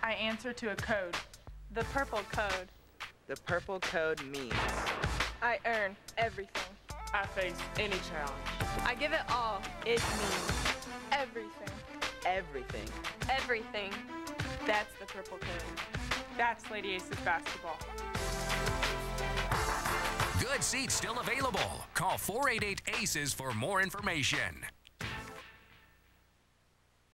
I answer to a code. The purple code. The purple code means I earn everything. I face any challenge. I give it all. It means everything. everything. Everything. That's the purple code. That's Lady Aces basketball. Good seats still available. Call 488-ACES for more information.